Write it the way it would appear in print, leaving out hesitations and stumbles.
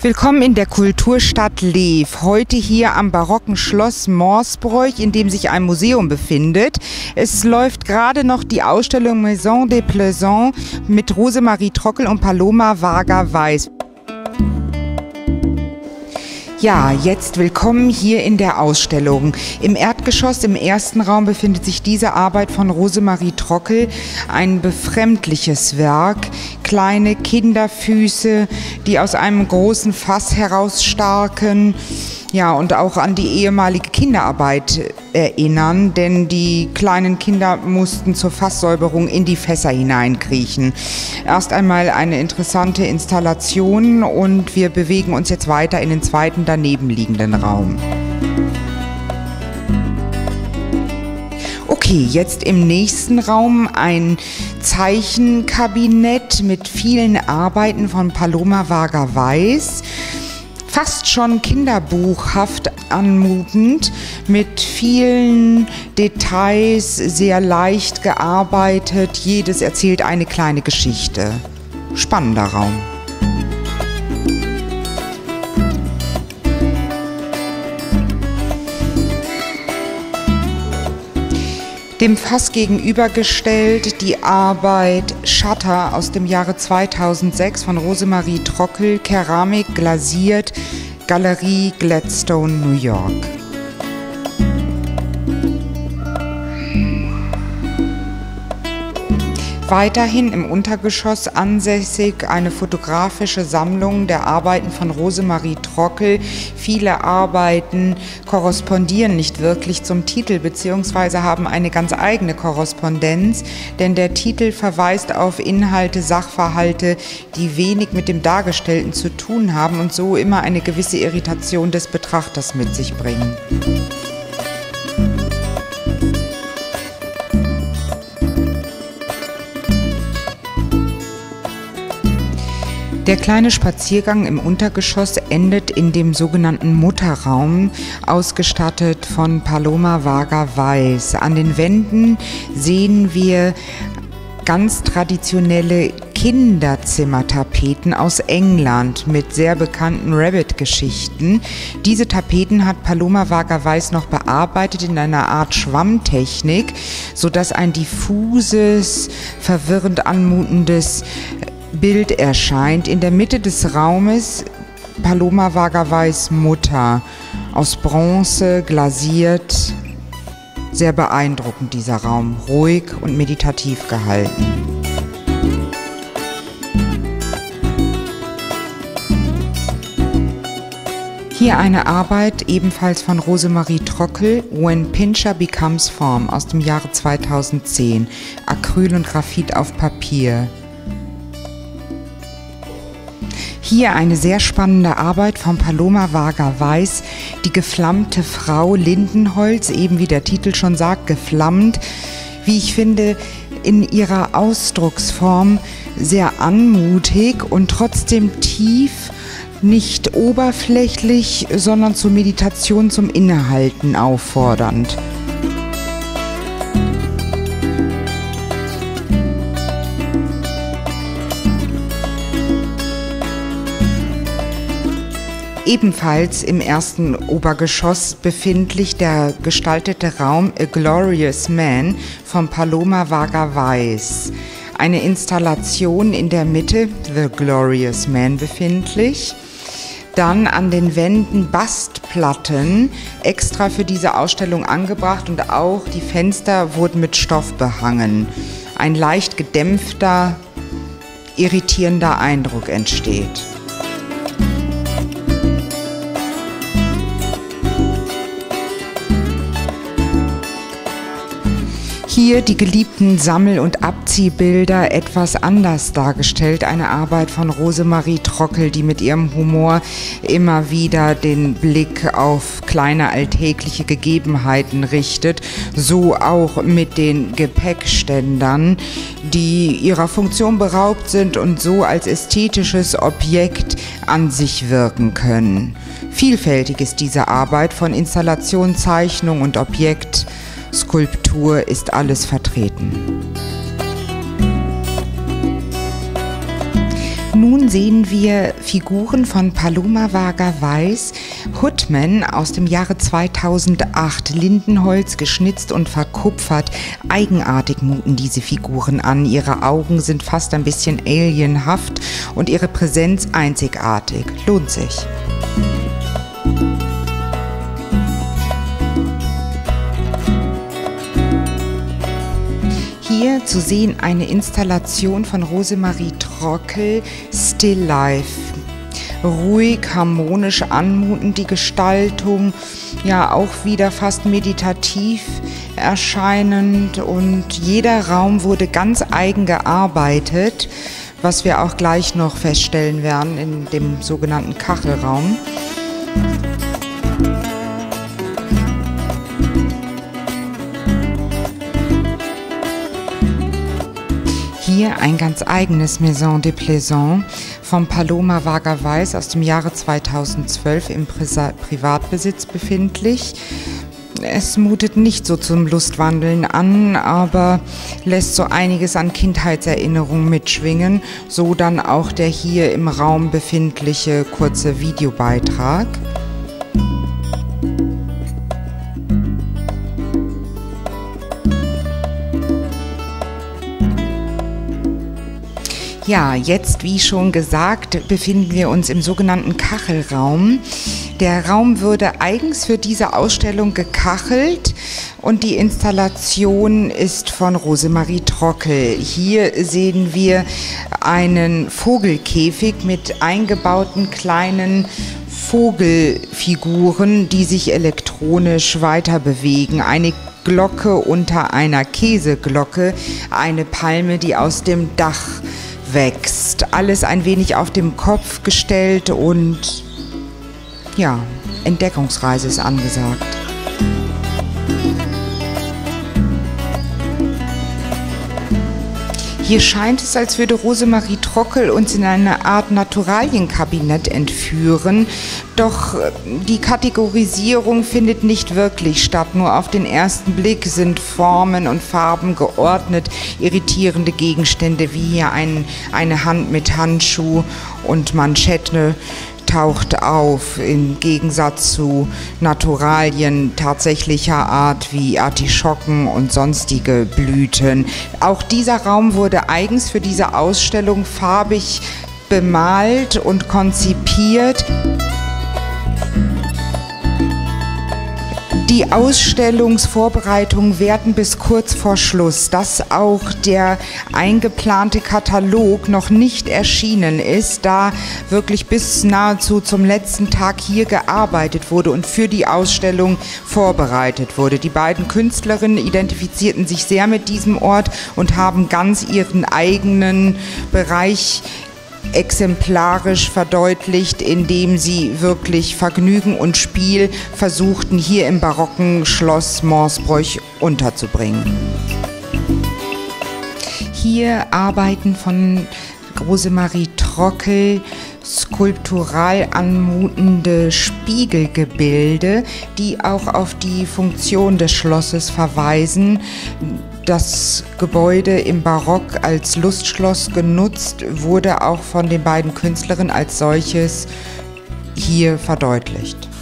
Willkommen in der Kulturstadt Lev. Heute hier am barocken Schloss Morsbroich, in dem sich ein Museum befindet. Es läuft gerade noch die Ausstellung Maison des Plaisants mit Rosemarie Trockel und Paloma Varga-Weiss. Ja, jetzt willkommen hier in der Ausstellung. Im Erdgeschoss, im ersten Raum, befindet sich diese Arbeit von Rosemarie Trockel, ein befremdliches Werk. Kleine Kinderfüße, die aus einem großen Fass herausstarken, ja, und auch an die ehemalige Kinderarbeit erinnern, denn die kleinen Kinder mussten zur Fasssäuberung in die Fässer hineinkriechen. Erst einmal eine interessante Installation und wir bewegen uns jetzt weiter in den zweiten daneben liegenden Raum. Okay, jetzt im nächsten Raum ein Zeichenkabinett mit vielen Arbeiten von Paloma Varga-Weiss. Fast schon kinderbuchhaft anmutend, mit vielen Details, sehr leicht gearbeitet. Jedes erzählt eine kleine Geschichte. Spannender Raum. Dem Fass gegenübergestellt die Arbeit Shutter aus dem Jahre 2006 von Rosemarie Trockel, Keramik glasiert, Galerie Gladstone, New York. Weiterhin im Untergeschoss ansässig eine fotografische Sammlung der Arbeiten von Rosemarie Trockel. Viele Arbeiten korrespondieren nicht wirklich zum Titel bzw. haben eine ganz eigene Korrespondenz, denn der Titel verweist auf Inhalte, Sachverhalte, die wenig mit dem Dargestellten zu tun haben und so immer eine gewisse Irritation des Betrachters mit sich bringen. Der kleine Spaziergang im Untergeschoss endet in dem sogenannten Mutterraum, ausgestattet von Paloma Varga-Weiss. An den Wänden sehen wir ganz traditionelle Kinderzimmertapeten aus England mit sehr bekannten Rabbit-Geschichten. Diese Tapeten hat Paloma Varga-Weiss noch bearbeitet in einer Art Schwammtechnik, sodass ein diffuses, verwirrend anmutendes Bild erscheint. In der Mitte des Raumes Paloma Varga-Weiss Mutter, aus Bronze, glasiert. Sehr beeindruckend dieser Raum, ruhig und meditativ gehalten. Hier eine Arbeit ebenfalls von Rosemarie Trockel, When Pincher Becomes Form, aus dem Jahre 2010, Acryl und Graphit auf Papier. Hier eine sehr spannende Arbeit von Paloma Varga-Weiss, die geflammte Frau Lindenholz, eben wie der Titel schon sagt, geflammt, wie ich finde, in ihrer Ausdrucksform sehr anmutig und trotzdem tief, nicht oberflächlich, sondern zur Meditation, zum Innehalten auffordernd. Ebenfalls im ersten Obergeschoss befindlich der gestaltete Raum A Glorious Man von Paloma Varga-Weiss. Eine Installation in der Mitte, The Glorious Man, befindlich. Dann an den Wänden Bastplatten, extra für diese Ausstellung angebracht, und auch die Fenster wurden mit Stoff behangen. Ein leicht gedämpfter, irritierender Eindruck entsteht. Hier die geliebten Sammel- und Abziehbilder etwas anders dargestellt. Eine Arbeit von Rosemarie Trockel, die mit ihrem Humor immer wieder den Blick auf kleine alltägliche Gegebenheiten richtet. So auch mit den Gepäckständern, die ihrer Funktion beraubt sind und so als ästhetisches Objekt an sich wirken können. Vielfältig ist diese Arbeit, von Installation, Zeichnung und Objekt, Skulptur ist alles vertreten. Nun Nun sehen wir Figuren von Paloma Varga-Weiss, Hoodman aus dem Jahre 2008, Lindenholz, geschnitzt und verkupfert. Eigenartig muten diese Figuren an. Ihre Augen sind fast ein bisschen alienhaft und ihre Präsenz einzigartig. Lohnt sich. Hier zu sehen eine Installation von Rosemarie Trockel, Still Life. Ruhig, harmonisch anmutend die Gestaltung, ja auch wieder fast meditativ erscheinend, und jeder Raum wurde ganz eigen gearbeitet, was wir auch gleich noch feststellen werden in dem sogenannten Kachelraum. Hier ein ganz eigenes Maison de Plaisance von Paloma Varga-Weiss aus dem Jahre 2012 im Privatbesitz befindlich. Es mutet nicht so zum Lustwandeln an, aber lässt so einiges an Kindheitserinnerungen mitschwingen, so dann auch der hier im Raum befindliche kurze Videobeitrag. Ja, jetzt, wie schon gesagt, befinden wir uns im sogenannten Kachelraum. Der Raum würde eigens für diese Ausstellung gekachelt und die Installation ist von Rosemarie Trockel. Hier sehen wir einen Vogelkäfig mit eingebauten kleinen Vogelfiguren, die sich elektronisch weiter bewegen. Eine Glocke unter einer Käseglocke, eine Palme, die aus dem Dach wächst. Alles ein wenig auf dem Kopf gestellt und ja, Entdeckungsreise ist angesagt. Hier scheint es, als würde Rosemarie Trockel uns in eine Art Naturalienkabinett entführen, doch die Kategorisierung findet nicht wirklich statt. Nur auf den ersten Blick sind Formen und Farben geordnet, irritierende Gegenstände wie hier eine Hand mit Handschuh und Manschette taucht auf, im Gegensatz zu Naturalien tatsächlicher Art wie Artischocken und sonstige Blüten. Auch dieser Raum wurde eigens für diese Ausstellung farbig bemalt und konzipiert. Die Ausstellungsvorbereitungen währten bis kurz vor Schluss, dass auch der eingeplante Katalog noch nicht erschienen ist, da wirklich bis nahezu zum letzten Tag hier gearbeitet wurde und für die Ausstellung vorbereitet wurde. Die beiden Künstlerinnen identifizierten sich sehr mit diesem Ort und haben ganz ihren eigenen Bereich exemplarisch verdeutlicht, indem sie wirklich Vergnügen und Spiel versuchten, hier im barocken Schloss Morsbroich unterzubringen. Hier Arbeiten von Rosemarie Trockel, skulptural anmutende Spiegelgebilde, die auch auf die Funktion des Schlosses verweisen. Das Gebäude im Barock als Lustschloss genutzt, wurde auch von den beiden Künstlerinnen als solches hier verdeutlicht.